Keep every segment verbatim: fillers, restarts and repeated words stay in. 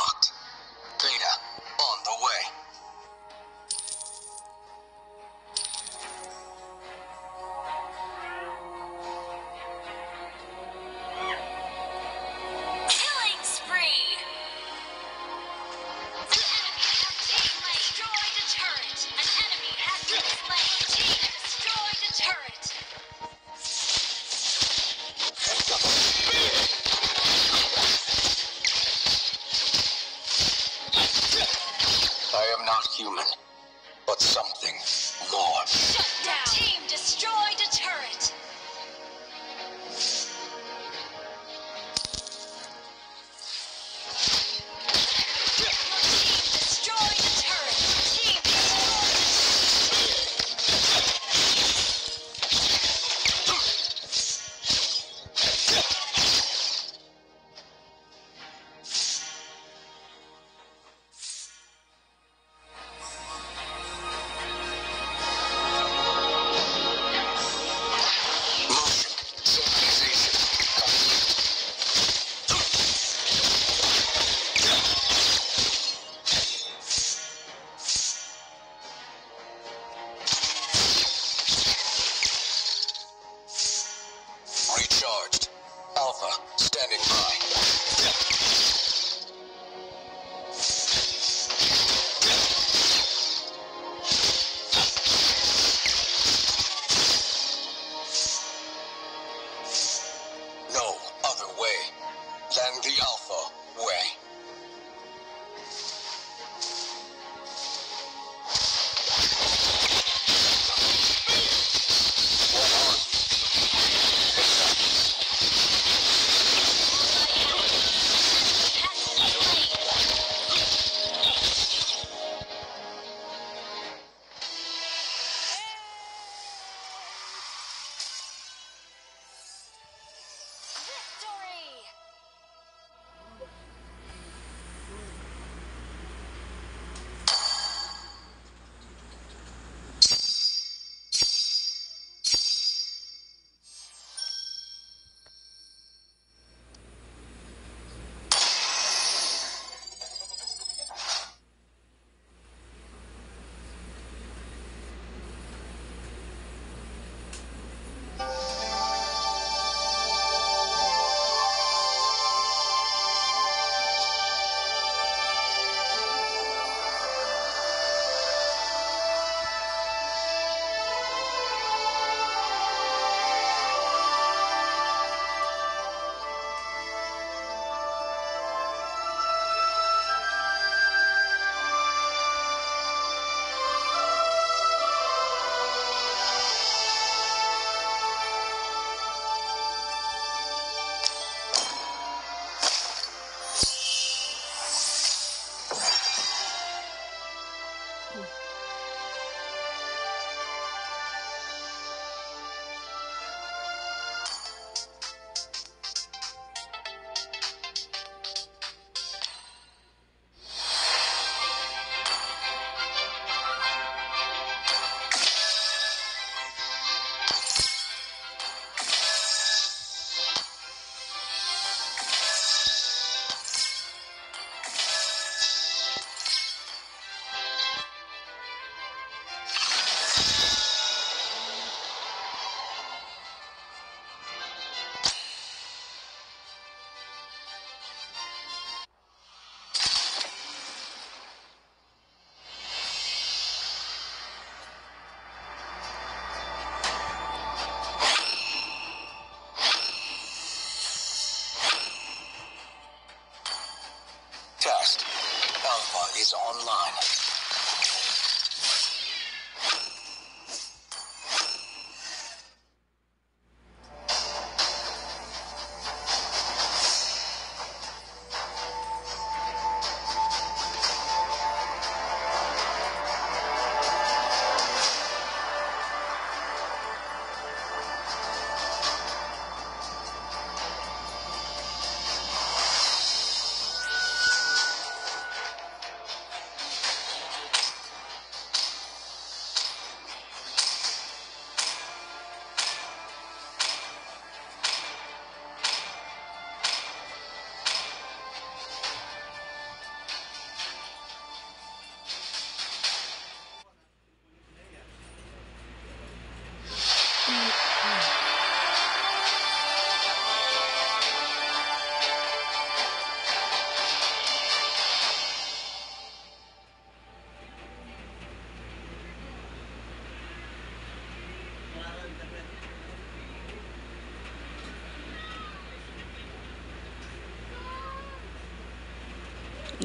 locked. Beta on the way. Killing spree! The enemy has destroyed a turret! An enemy has been slain! Team destroyed a turret! I am not human, but something more. Shut down! Team destroyed a turret! Your team destroyed a turret! Team Recharged. Alpha, standing by. No other way than the Alpha way. victory! Test. Alpha is online.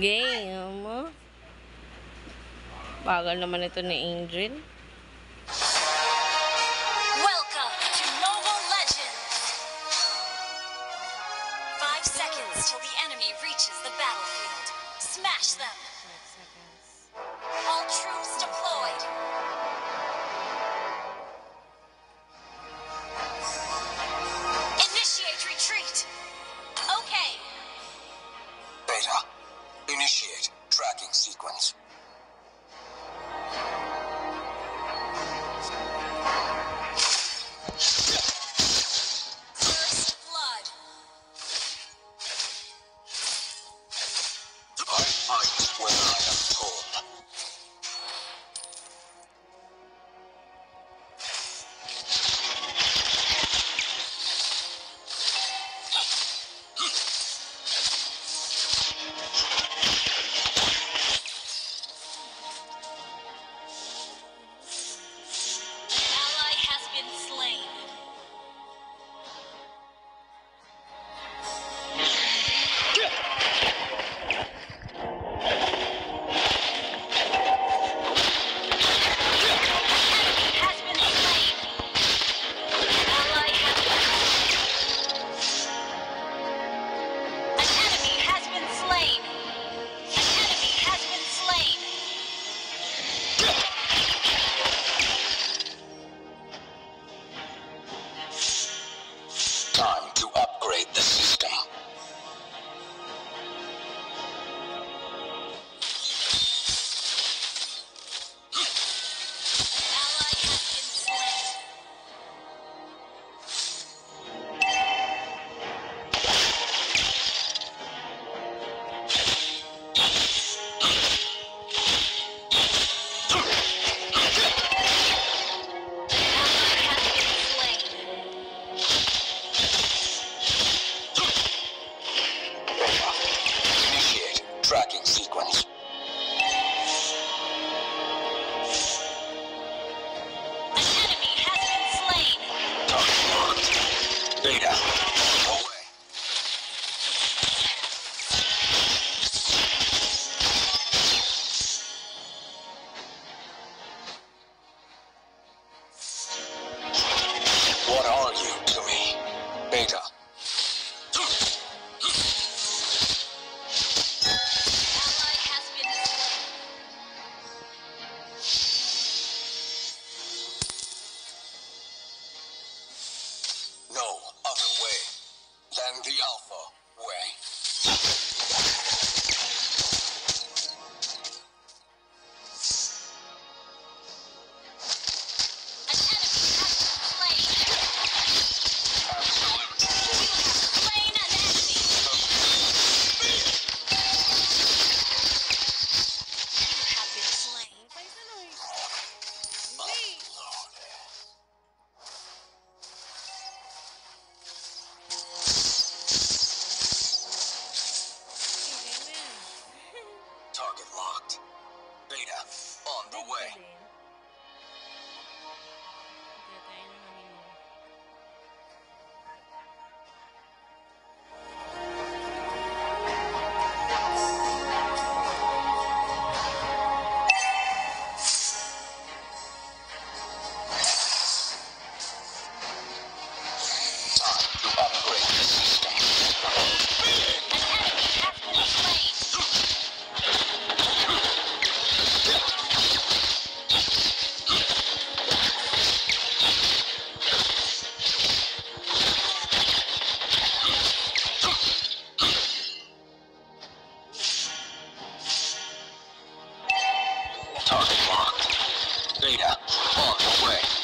Game. Bagal naman ito ni Angel. Welcome to Mobile Legends! Five seconds till the enemy reaches the battlefield. Smash them! Five seconds. All troops deployed! Initiate retreat! Okay! Beta, initiate tracking sequence. First blood! I fight when I am told. An ally has been slain. Has been slain. Ally has been An enemy has been slain. An enemy has been slain. Time to upgrade the system. Ally has been slain. Ally has been slain. Beta, initiate tracking sequence. An enemy has been slain. Target locked. Beta, away. What are you to me? Beta. Ally has been slain. No other way than the Alpha way. An enemy has been slain. Absolute. You have slain an enemy. You have been slain. Target locked. Beta, on the way. Time to upgrade the system. An enemy has been slain. Target locked. Beta, on the way.